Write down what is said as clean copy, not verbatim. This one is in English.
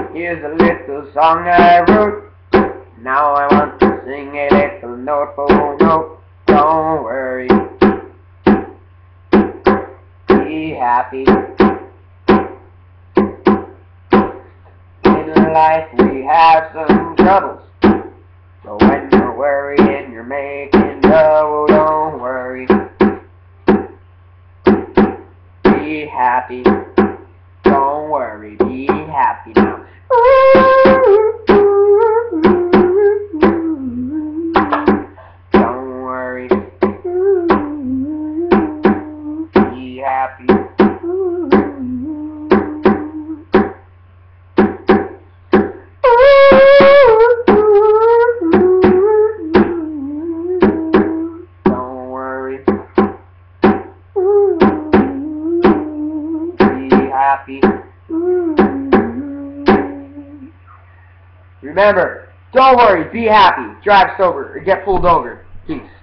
Here's a little song I wrote. Now I want to sing a little note for note. Don't worry, be happy. In life we have some troubles, so when you're worrying, you're making trouble. Don't worry, be happy. Don't worry, be happy now. Don't worry, be happy. Don't worry, be happy. Remember, don't worry, be happy, drive sober, or get pulled over. Peace.